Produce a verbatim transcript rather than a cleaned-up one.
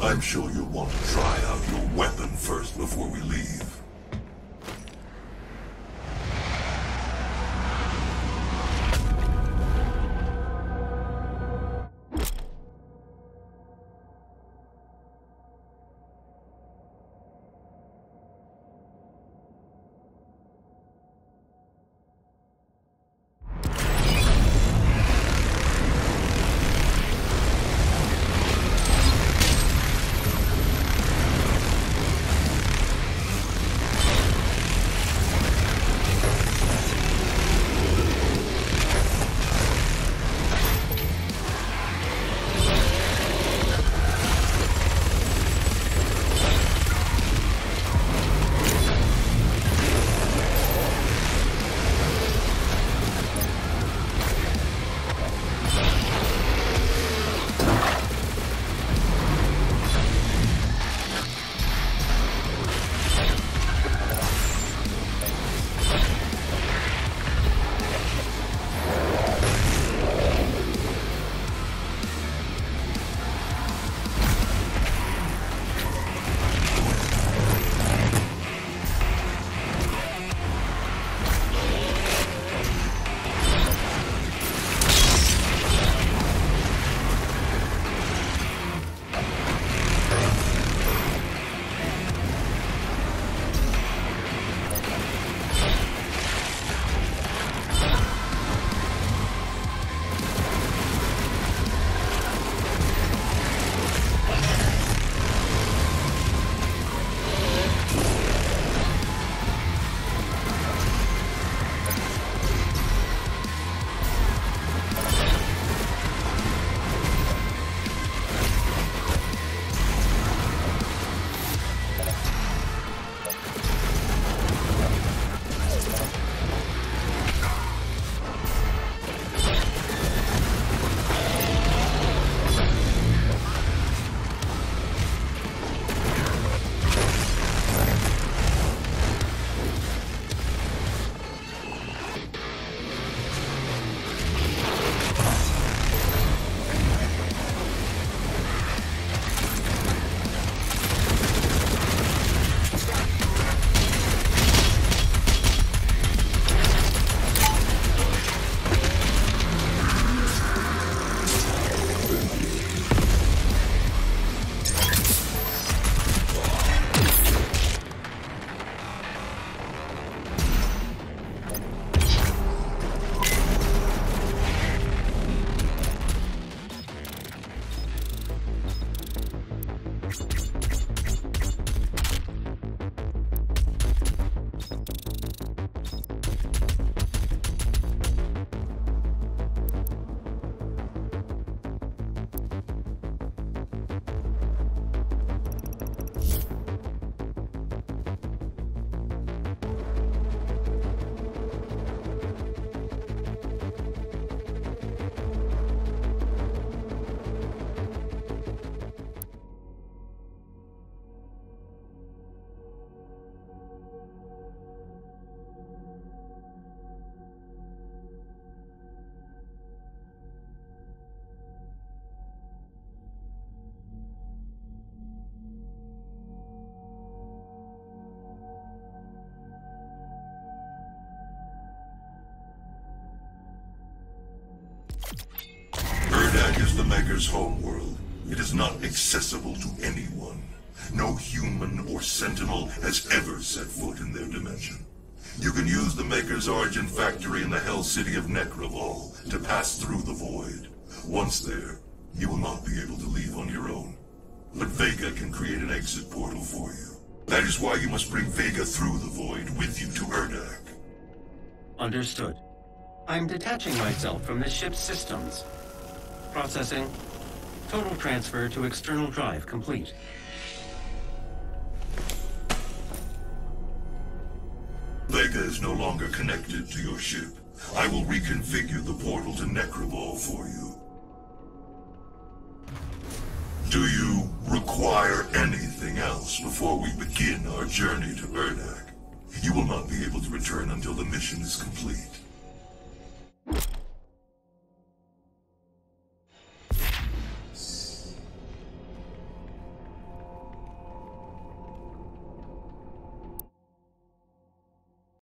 I'm sure you'll want to try out your weapon first before we leave. Urdak is the Maker's homeworld. It is not accessible to anyone. No human or Sentinel has ever set foot in their dimension. You can use the Maker's origin factory in the Hell City of Necravol to pass through the Void. Once there, you will not be able to leave on your own. But Vega can create an exit portal for you. That is why you must bring Vega through the Void with you to Urdak. Understood. I'm detaching myself from the ship's systems. Processing. Total transfer to external drive complete. Vega is no longer connected to your ship. I will reconfigure the portal to Necravol for you. Do you require anything else before we begin our journey to Urdak? You will not be able to return until the mission is complete.